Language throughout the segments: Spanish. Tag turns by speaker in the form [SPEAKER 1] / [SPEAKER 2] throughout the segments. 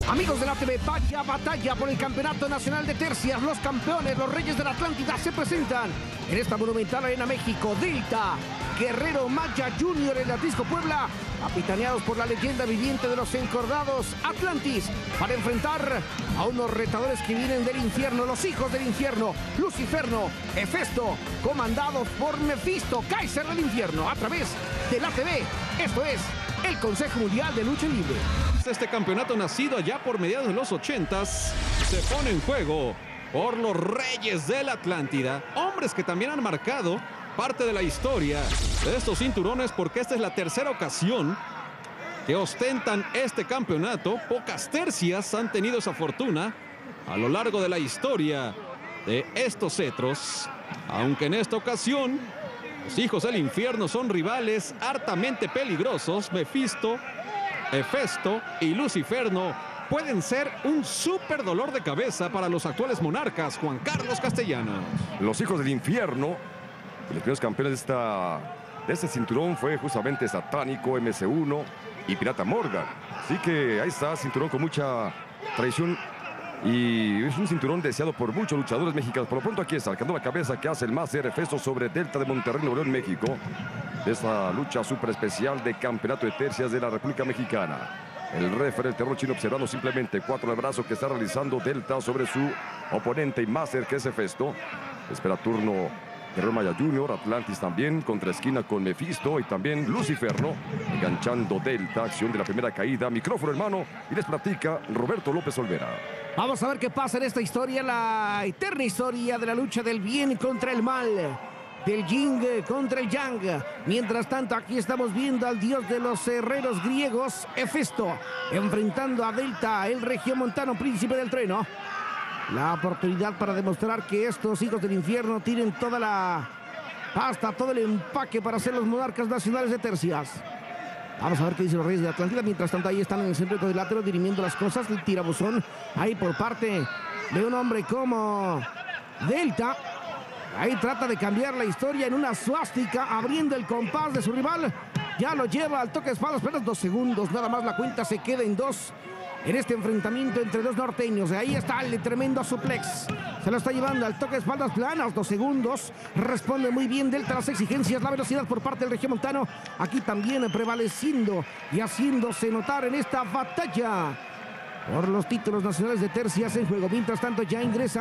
[SPEAKER 1] Amigos de la TV, vaya batalla por el Campeonato Nacional de Tercias. Los campeones, los Reyes de la Atlántida, se presentan en esta monumental arena México. Delta, Guerrero Maya Junior, el Atlisco Puebla, capitaneados por la leyenda viviente de los encordados Atlantis, para enfrentar a unos retadores que vienen del infierno, los hijos del infierno, Luciferno, Hefesto, comandados por Mefisto, Kaiser del infierno, a través de la TV. Esto es el Consejo Mundial de Lucha Libre.
[SPEAKER 2] Este campeonato, nacido allá por mediados de los 80s, se pone en juego por los Reyes de la Atlántida, hombres que también han marcado parte de la historia de estos cinturones, porque esta es la tercera ocasión que ostentan este campeonato. Pocas tercias han tenido esa fortuna a lo largo de la historia de estos cetros, aunque en esta ocasión los hijos del infierno son rivales hartamente peligrosos. Mefisto, Hefesto y Luciferno pueden ser un súper dolor de cabeza para los actuales monarcas. Juan Carlos Castellanos.
[SPEAKER 3] Los hijos del infierno, los primeros campeones de este cinturón fue justamente Satánico, MC1 y Pirata Morgan. Así que ahí está, cinturón con mucha tradición y es un cinturón deseado por muchos luchadores mexicanos. Por lo pronto aquí está, sacando la cabeza que hace el máster Hefesto sobre Delta de Monterrey, Nuevo León, México, de esta lucha súper especial de campeonato de tercias de la República Mexicana. El referee, el terror chino, observando simplemente 4 de brazo que está realizando Delta sobre su oponente y máster, que es Hefesto. Espera turno Guerrero Maya Junior, Atlantis también, contra esquina con Mefisto y también Luciferno, enganchando Delta, acción de la primera caída, micrófono en mano, y les platica Roberto López Olvera.
[SPEAKER 1] Vamos a ver qué pasa en esta historia, la eterna historia de la lucha del bien contra el mal, del yin contra el yang. Mientras tanto, aquí estamos viendo al dios de los herreros griegos, Hefesto, enfrentando a Delta, el regiomontano príncipe del trueno. La oportunidad para demostrar que estos hijos del infierno tienen toda la pasta, todo el empaque para ser los monarcas nacionales de tercias. Vamos a ver qué dicen los Reyes de la Atlántida. Mientras tanto, ahí están en el centro del cuadrilátero dirimiendo las cosas. El tirabuzón ahí por parte de un hombre como Delta. Ahí trata de cambiar la historia en una suástica, abriendo el compás de su rival. Ya lo lleva al toque de espadas, apenas 2 segundos. Nada más la cuenta se queda en 2. En este enfrentamiento entre dos norteños. Ahí está el tremendo suplex. Se lo está llevando al toque de espaldas planas. 2 segundos. Responde muy bien Delta a las exigencias. La velocidad por parte del regiomontano. Aquí también prevaleciendo y haciéndose notar en esta batalla por los títulos nacionales de tercias en juego. Mientras tanto, ya ingresa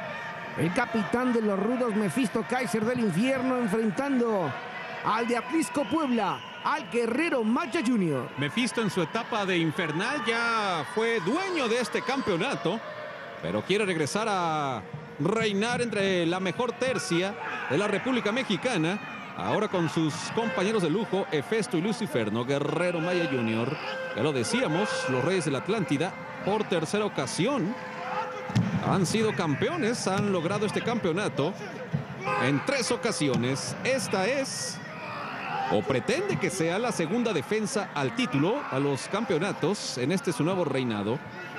[SPEAKER 1] el capitán de los rudos, Mefisto, Kaiser del infierno, enfrentando al de Atlisco Puebla, al Guerrero Maya Junior.
[SPEAKER 2] Mefisto, en su etapa de infernal, ya fue dueño de este campeonato, pero quiere regresar a reinar entre la mejor tercia de la República Mexicana, ahora con sus compañeros de lujo, Hefesto y Luciferno. Guerrero Maya Junior, ya lo decíamos, los Reyes de la Atlántida, por tercera ocasión han sido campeones, han logrado este campeonato en 3 ocasiones. Esta es, o pretende que sea, la segunda defensa al título, a los campeonatos, en este su nuevo reinado.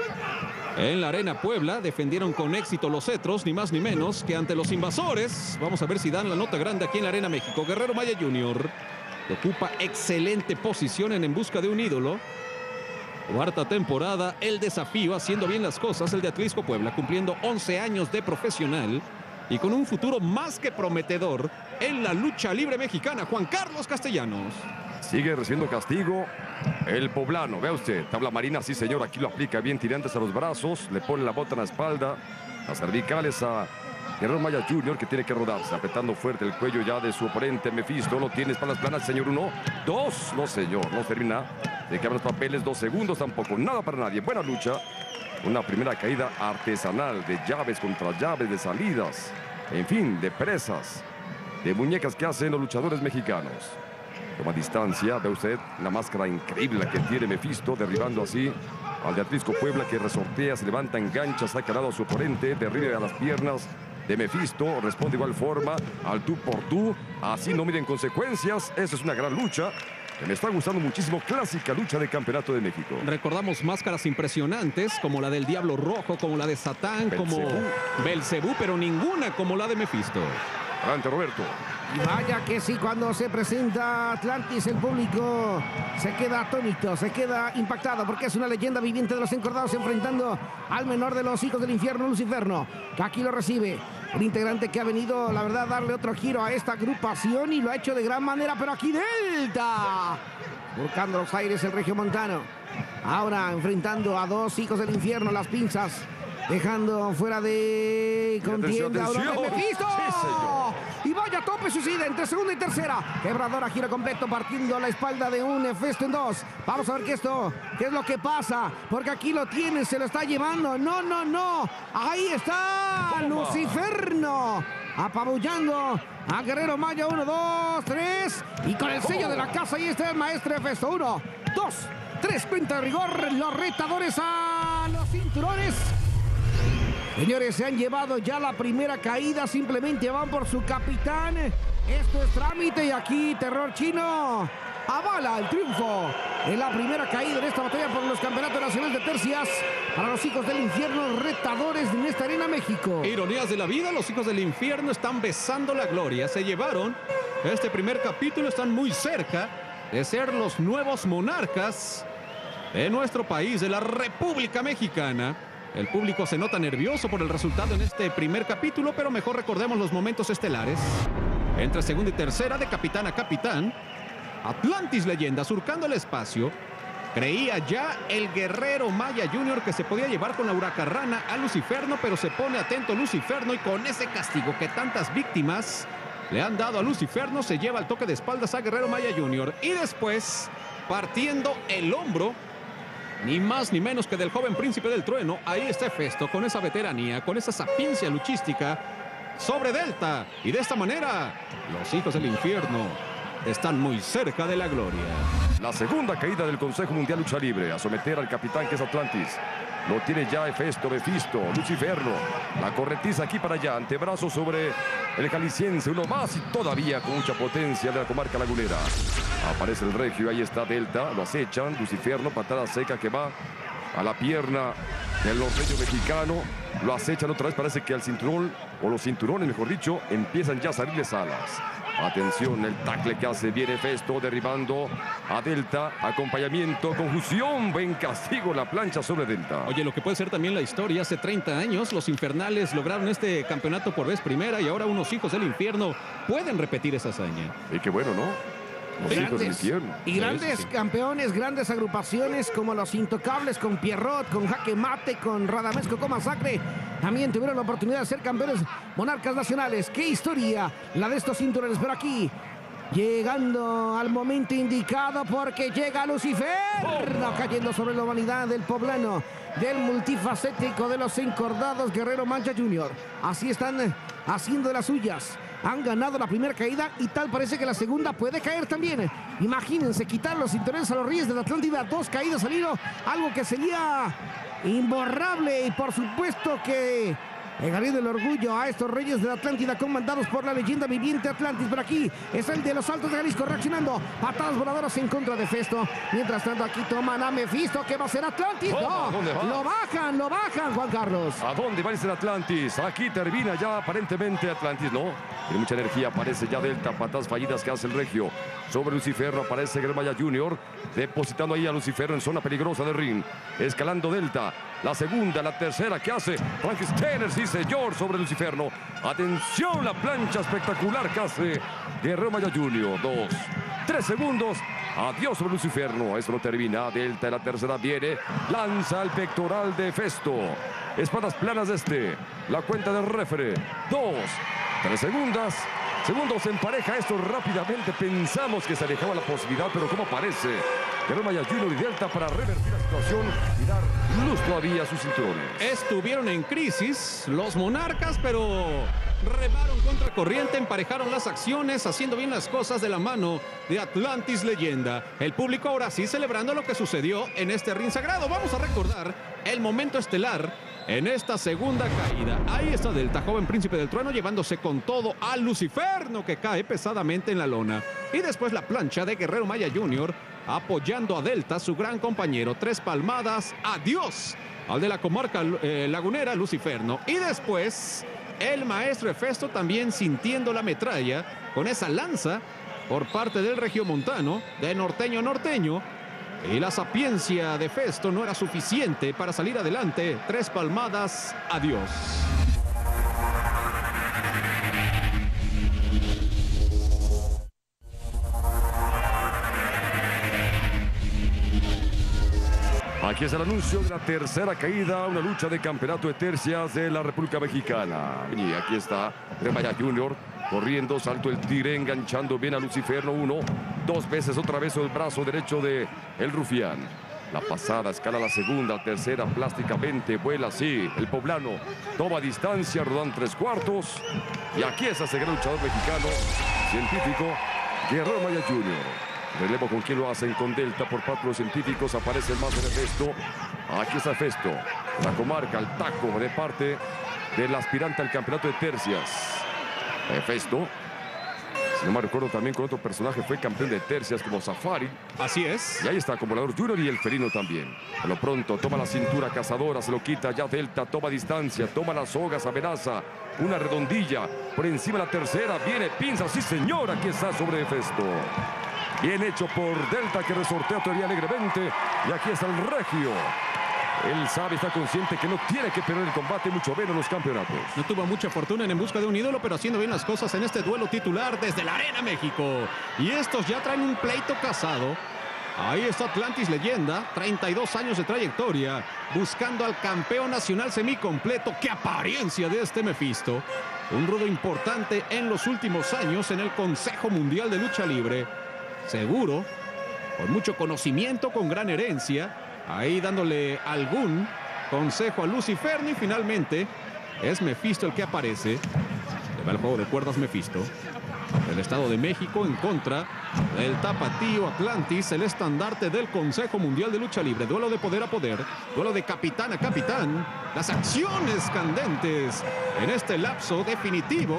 [SPEAKER 2] En la Arena Puebla defendieron con éxito los cetros, ni más ni menos que ante los invasores. Vamos a ver si dan la nota grande aquí en la Arena México. Guerrero Maya Junior ocupa excelente posición en busca de un ídolo. 4ª temporada, el desafío, haciendo bien las cosas, el de Atlisco Puebla, cumpliendo 11 años de profesional y con un futuro más que prometedor en la lucha libre mexicana. Juan Carlos Castellanos.
[SPEAKER 3] Sigue recibiendo castigo el poblano. Vea usted, tabla marina, sí señor, aquí lo aplica bien, tirantes a los brazos, le pone la bota en la espalda, las cervicales a Guerrero Maya Junior, que tiene que rodarse, apretando fuerte el cuello ya de su oponente Mefisto. No tiene espaldas planas, señor. 1, 2, no señor, no termina de que abran los papeles. 2 segundos tampoco, nada para nadie. Buena lucha, una primera caída artesanal de llaves contra llaves, de salidas, en fin, de presas, de muñecas que hacen los luchadores mexicanos. Toma distancia, ve usted la máscara increíble que tiene Mefisto, derribando así al de Atlisco Puebla, que resortea, se levanta, engancha, saca al lado a su oponente, derribe a las piernas de Mefisto, responde de igual forma al tú por tú, así no miden consecuencias. Esa es una gran lucha que me está gustando muchísimo, clásica lucha de campeonato de México.
[SPEAKER 2] Recordamos máscaras impresionantes como la del Diablo Rojo, como la de Satán, como Belcebú, pero ninguna como la de Mefisto.
[SPEAKER 3] Adelante, Roberto.
[SPEAKER 1] Y vaya que sí, cuando se presenta Atlantis, el público se queda atónito, se queda impactado, porque es una leyenda viviente de los encordados enfrentando al menor de los hijos del infierno, Luciferno, que aquí lo recibe. Un integrante que ha venido, la verdad, a darle otro giro a esta agrupación y lo ha hecho de gran manera, pero aquí Delta, buscando los aires el regiomontano. Ahora enfrentando a dos hijos del infierno, las pinzas, dejando fuera de contienda.
[SPEAKER 3] Atención.
[SPEAKER 1] ¡Mephisto!
[SPEAKER 3] Sí,
[SPEAKER 1] Y vaya tope suicida entre segunda y tercera. Quebradora, giro completo, partiendo la espalda de un Hefesto en dos. Vamos a ver qué es lo que pasa, porque aquí lo tiene, se lo está llevando. No. Ahí está Luciferno, apabullando a Guerrero Maya. 1, 2, 3. Y con el sello de la casa, ahí está el maestro Hefesto. 1, 2, 3. Cuenta de rigor. Los retadores a los cinturones. Señores, se han llevado ya la primera caída, simplemente van por su capitán. Esto es trámite y aquí Terror Chino avala el triunfo en la primera caída en esta batalla por los campeonatos nacionales de tercias para los hijos del infierno, retadores en esta arena México.
[SPEAKER 2] Ironías de la vida, los hijos del infierno están besando la gloria. Se llevaron este primer capítulo, están muy cerca de ser los nuevos monarcas de nuestro país, de la República Mexicana. El público se nota nervioso por el resultado en este primer capítulo, pero mejor recordemos los momentos estelares. Entre segunda y tercera, de capitán a capitán, Atlantis Leyenda surcando el espacio. Creía ya el Guerrero Maya Jr. que se podía llevar con la huracarrana a Luciferno, pero se pone atento Luciferno y con ese castigo que tantas víctimas le han dado a Luciferno, se lleva el toque de espaldas a Guerrero Maya Jr. Y después, partiendo el hombro, ni más ni menos que del joven príncipe del trueno, ahí está Hefesto con esa veteranía, con esa sapiencia luchística sobre Delta. Y de esta manera, los hijos del infierno están muy cerca de la gloria.
[SPEAKER 3] La segunda caída del Consejo Mundial Lucha Libre a someter al capitán que es Atlantis. Lo tiene ya Hefesto, Mephisto, Luciferno. La corretiza aquí para allá, antebrazo sobre el jalisciense, uno más y todavía con mucha potencia de la comarca lagunera. Aparece el regio, ahí está Delta, lo acechan, Luciferno, patada seca que va a la pierna del norteño mexicano. Lo acechan otra vez, parece que al cinturón, o los cinturones mejor dicho, empiezan ya a salirles alas. Atención, el tackle que hace bien Hefesto, derribando a Delta. Acompañamiento, confusión, buen castigo, la plancha sobre Delta.
[SPEAKER 2] Oye, lo que puede ser también la historia, hace 30 años los infernales lograron este campeonato por vez primera y ahora unos hijos del infierno pueden repetir esa hazaña.
[SPEAKER 3] Y qué bueno, ¿no? Los hijos del infierno.
[SPEAKER 1] Y grandes campeones, grandes agrupaciones como los Intocables con Pierrot, con Jaque Mate, con Radamesco con Masacre. También tuvieron la oportunidad de ser campeones monarcas nacionales. ¡Qué historia la de estos cinturones! Pero aquí, llegando al momento indicado porque llega Luciferno, cayendo sobre la humanidad del poblano, del multifacético de los encordados Guerrero Maya Jr. Así están haciendo de las suyas. Han ganado la primera caída y tal parece que la segunda puede caer también. Imagínense quitar los cinturones a los Reyes de la Atlántida, 2 caídas al hilo, algo que sería imborrable y por supuesto que llegaría del orgullo a estos Reyes de la Atlántida comandados por la leyenda viviente Atlantis. Por aquí es el de los Altos de Jalisco reaccionando, patadas voladoras en contra de Hefesto. Mientras tanto aquí toman a Mephisto, que va a ser Atlantis. No, lo bajan, Juan Carlos.
[SPEAKER 3] ¿A dónde va a ir Atlantis? Aquí termina ya aparentemente Atlantis, ¿no? Tiene mucha energía, aparece ya Delta, patadas fallidas que hace el regio. Sobre Luciferno aparece Guerrero Maya Jr. depositando ahí a Luciferno en zona peligrosa del ring. Escalando Delta, la segunda, la tercera, ¿qué hace? Frankenstein, sí señor, sobre Luciferno. Atención, la plancha espectacular que hace Guerrero Maya Jr. 2, 3 segundos. Adiós sobre Luciferno. Eso no termina. Delta en la tercera viene. Lanza el pectoral de Hefesto. Espadas planas de este. La cuenta del refere. 2, 3 segundos en pareja. Esto rápidamente pensamos que se alejaba la posibilidad, pero como parece Guerrero Maya Jr. y Delta para revertir la situación y dar luz todavía a sus cinturones.
[SPEAKER 2] Estuvieron en crisis los monarcas, pero remaron contra corriente, emparejaron las acciones, haciendo bien las cosas de la mano de Atlantis Leyenda. El público ahora sí celebrando lo que sucedió en este ring sagrado. Vamos a recordar el momento estelar en esta segunda caída. Ahí está Delta, joven príncipe del trueno, llevándose con todo a Luciferno, que cae pesadamente en la lona. Y después la plancha de Guerrero Maya Jr. apoyando a Delta, su gran compañero. 3 palmadas, adiós al de la comarca lagunera, Luciferno. Y después el maestro Hefesto también sintiendo la metralla con esa lanza por parte del regiomontano, de norteño a norteño. Y la sapiencia de Festo no era suficiente para salir adelante. 3 palmadas, adiós.
[SPEAKER 3] Aquí es el anuncio de la tercera caída, una lucha de campeonato de tercias de la República Mexicana. Y aquí está Jeremiah Jr. corriendo, salto el tigre, enganchando bien a Luciferno. 1, 2 veces otra vez el brazo derecho de el rufián. La pasada, escala la segunda, tercera, plásticamente, vuela así. El poblano toma distancia, rodan 3/4. Y aquí es ese gran luchador mexicano, científico, Guerrero Maya Jr. Relevo con quien lo hacen, con Delta por parte de los científicos. Aparece el más de Festo. Aquí está Festo. La comarca, el taco de parte del aspirante al campeonato de tercias. Festo. Si no me recuerdo, también con otro personaje fue campeón de tercias como Safari.
[SPEAKER 2] Así es.
[SPEAKER 3] Y ahí está Acumulador Junior y el felino también. A lo pronto toma la cintura cazadora, se lo quita ya Delta, toma distancia, toma las sogas, amenaza. Una redondilla por encima de la tercera. Viene pinza, sí señor, aquí está sobre Festo. Bien hecho por Delta, que resortea todavía alegremente. Y aquí está el regio. Él sabe, está consciente que no tiene que perder el combate, mucho menos los campeonatos.
[SPEAKER 2] No tuvo mucha fortuna en busca de un ídolo, pero haciendo bien las cosas en este duelo titular desde la Arena México. Y estos ya traen un pleito casado. Ahí está Atlantis Leyenda, 32 años de trayectoria, buscando al campeón nacional semicompleto. ¡Qué apariencia de este Mephisto! Un rudo importante en los últimos años en el Consejo Mundial de Lucha Libre. Seguro, con mucho conocimiento, con gran herencia, ahí dándole algún consejo a Luciferno. Y finalmente es Mephisto el que aparece. Le va el juego de cuerdas Mephisto. El Estado de México en contra del tapatío Atlantis, el estandarte del Consejo Mundial de Lucha Libre. Duelo de poder a poder, duelo de capitán a capitán. Las acciones candentes en este lapso definitivo.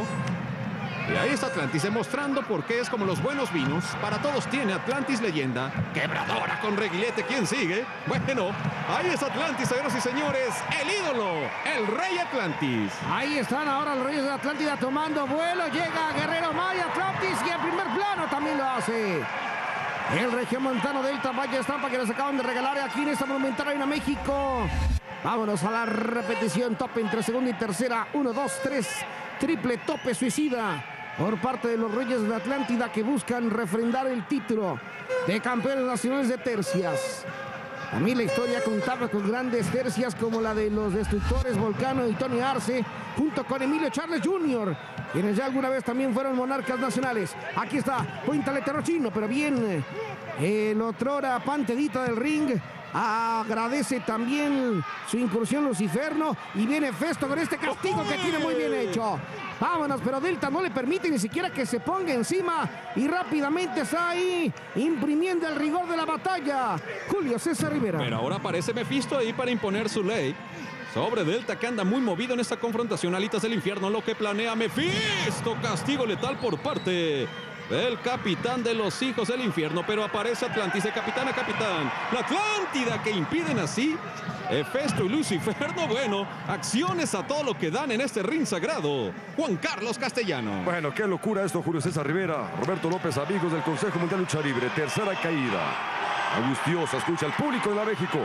[SPEAKER 2] Y ahí está Atlantis demostrando por qué es como los buenos vinos. Para todos tiene Atlantis Leyenda. Quebradora con reguilete. ¿Quién sigue? Bueno, ahí es Atlantis, señoras y señores. El ídolo, el Rey Atlantis.
[SPEAKER 1] Ahí están ahora los Reyes de Atlántida tomando vuelo. Llega Guerrero Maya Atlantis y en primer plano también lo hace el regiomontano Delta. Vaya estampa que les acaban de regalar aquí en esta Monumental Arena México. Vámonos a la repetición. Tope entre segunda y tercera. 1, 2, 3. Triple tope suicida por parte de los Reyes de Atlántida, que buscan refrendar el título de campeones nacionales de tercias. A mí la historia contaba con grandes tercias como la de los Destructores Volcano y Tony Arce, junto con Emilio Charles Jr., quienes ya alguna vez también fueron monarcas nacionales. Aquí está, Puíntale Terrochino, pero bien, el otrora Pantedita del ring. Agradece también su incursión Luciferno y viene Festo con este castigo que tiene muy bien hecho. Vámonos, pero Delta no le permite ni siquiera que se ponga encima y rápidamente está ahí imprimiendo el rigor de la batalla. Julio César Rivera.
[SPEAKER 2] Pero ahora aparece Mephisto ahí para imponer su ley sobre Delta, que anda muy movido en esta confrontación. Alitas del infierno, lo que planea Mephisto. Castigo letal por parte del capitán de los hijos del infierno, pero aparece Atlantis de capitán a capitán. La Atlántida que impiden así Festo y Luciferno. Bueno, acciones a todo lo que dan en este ring sagrado. Juan Carlos Castellano.
[SPEAKER 3] Bueno, qué locura esto, Julio César Rivera. Roberto López, amigos del Consejo Mundial de Lucha Libre. Tercera caída. Angustiosa, escucha al público de la México.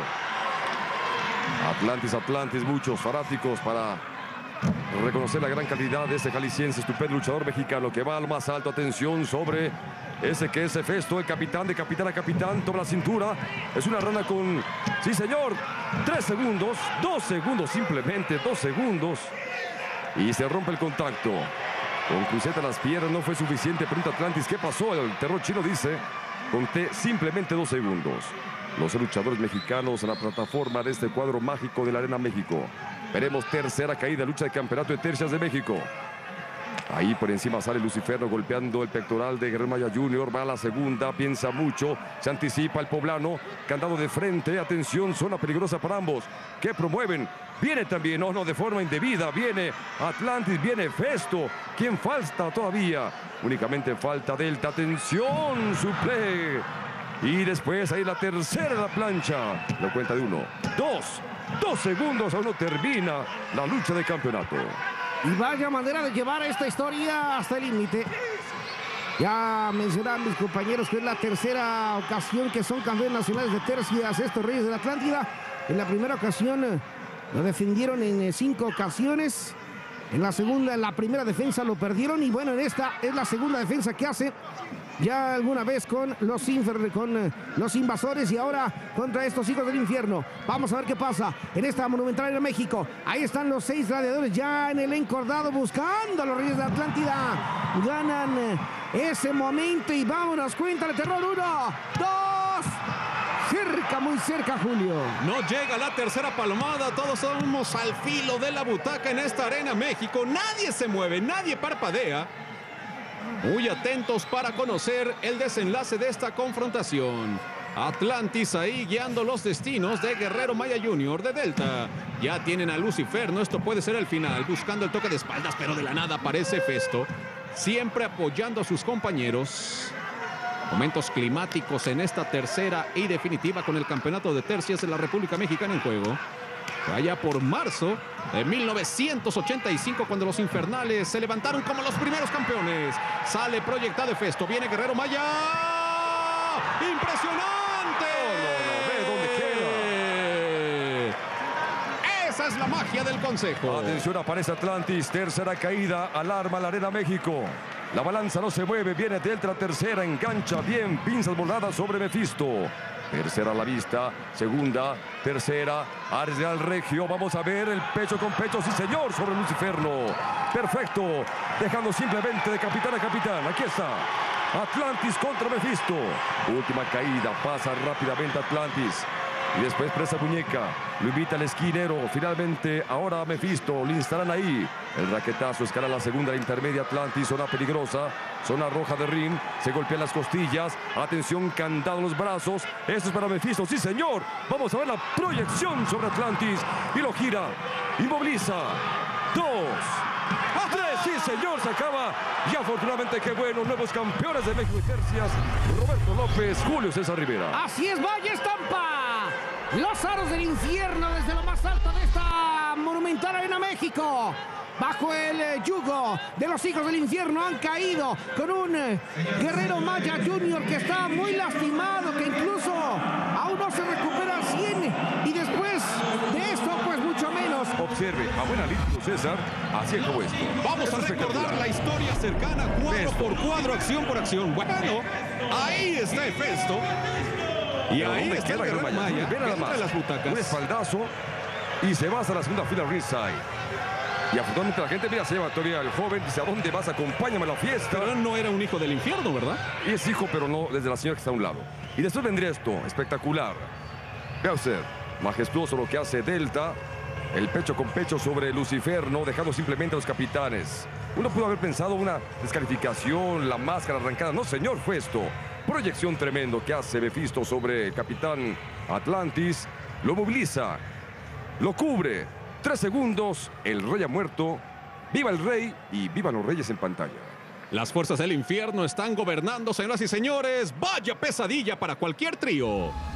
[SPEAKER 3] Atlantis, muchos fanáticos para reconocer la gran calidad de este jalisciense, estupendo luchador mexicano que va al más alto. Atención sobre ese que es Festo, el capitán de capitán a capitán. Toma la cintura, es una rana con, sí señor, 3 segundos, 2 segundos, simplemente 2 segundos. Y se rompe el contacto. Con cruceta a las piernas no fue suficiente. Pregunta Atlantis, ¿qué pasó? El terror chino dice, conté simplemente 2 segundos. Los luchadores mexicanos en la plataforma de este cuadro mágico de la Arena México. Veremos tercera caída, lucha de campeonato de tercias de México. Ahí por encima sale Luciferno golpeando el pectoral de Guerrero Maya Jr. Va a la segunda, piensa mucho, se anticipa el poblano, candado de frente, atención, zona peligrosa para ambos. ¿Qué promueven? Viene también, no, de forma indebida, viene Atlantis, viene Festo. ¿Quién falta todavía? Únicamente falta Delta, atención, suple. Y después ahí la tercera de la plancha. Lo cuenta de 1, 2 segundos, aún no termina la lucha de campeonato.
[SPEAKER 1] Y vaya manera de llevar esta historia hasta el límite. Ya mencionaban mis compañeros que es la tercera ocasión que son campeones nacionales de tercias estos Reyes de la Atlántida. En la primera ocasión lo defendieron en 5 ocasiones. En la primera defensa lo perdieron. Y bueno, en esta es la segunda defensa que hace ya alguna vez con los invasores y ahora contra estos hijos del infierno. Vamos a ver qué pasa en esta Monumental Arena México. Ahí están los 6 gladiadores ya en el encordado buscando a los Reyes de la Atlántida. Ganan ese momento y vámonos, cuéntale terror. 1, 2. Cerca, muy cerca, Julio.
[SPEAKER 2] No llega la tercera palomada. Todos somos al filo de la butaca en esta Arena México. Nadie se mueve, nadie parpadea. Muy atentos para conocer el desenlace de esta confrontación. Atlantis ahí guiando los destinos de Guerrero Maya Jr. de Delta. Ya tienen a Luciferno. Esto puede ser el final. Buscando el toque de espaldas, pero de la nada aparece Festo. Siempre apoyando a sus compañeros. Momentos climáticos en esta tercera y definitiva con el campeonato de tercias de la República Mexicana en juego. Allá por marzo de 1985, cuando los infernales se levantaron como los primeros campeones. Sale proyectado Festo, viene Guerrero Maya. ¡Impresionante!
[SPEAKER 3] Ve dónde
[SPEAKER 2] queda. Esa es la magia del consejo.
[SPEAKER 3] Atención, aparece Atlantis, tercera caída, alarma la Arena México. La balanza no se mueve, viene Delta, tercera, engancha bien, pinzas voladas sobre Mephisto. Tercera a la vista, segunda, tercera, arriba al Regio. Vamos a ver el pecho con pecho, sí señor, sobre Luciferno. Perfecto, dejando simplemente de capitán a capitán. Aquí está, Atlantis contra Mephisto. Última caída, pasa rápidamente Atlantis. Y después presa muñeca, lo invita al esquinero. Finalmente, ahora Mephisto, lo instalan ahí. El raquetazo escala la segunda, la intermedia. Atlantis, zona peligrosa, zona roja de ring. Se golpean las costillas. Atención, candado en los brazos. Esto es para Mephisto, sí señor. Vamos a ver la proyección sobre Atlantis. Y lo gira, inmoviliza. 2, 3, sí señor, se acaba. Y afortunadamente, qué bueno, nuevos campeones de México de tercias. Roberto López, Julio César Rivera.
[SPEAKER 1] Así es, Valle Estampa. Los aros del infierno desde lo más alto de esta Monumental Arena México. Bajo el yugo de los hijos del infierno han caído con un Guerrero Maya Jr. que está muy lastimado, que incluso aún no se recupera al 100. Y después de esto, pues mucho menos.
[SPEAKER 3] Observe, a buena línea, César, así es como esto.
[SPEAKER 2] Vamos a recordar la historia cercana, cuadro por cuadro, acción por acción. Bueno, ahí está Festo. Y ahí está el Guerrero Maya, entre las butacas.
[SPEAKER 3] Un espaldazo y se va hasta la segunda fila ringside. Y afortunadamente la gente, mira, se lleva todavía al joven. Dice, ¿a dónde vas? Acompáñame a la fiesta.
[SPEAKER 2] Pero no era un hijo del infierno, ¿verdad?
[SPEAKER 3] Y es hijo, pero no desde la señora que está a un lado. Y después vendría esto, espectacular. Vea usted, majestuoso lo que hace Delta. El pecho con pecho sobre Luciferno, dejando simplemente a los capitanes. Uno pudo haber pensado una descalificación, la máscara arrancada. No, señor, fue esto. Proyección tremendo que hace Mephisto sobre el capitán Atlantis. Lo moviliza, lo cubre. 3 segundos, el rey ha muerto. ¡Viva el rey! Y vivan los reyes en pantalla.
[SPEAKER 2] Las fuerzas del infierno están gobernando, señoras y señores. ¡Vaya pesadilla para cualquier trío!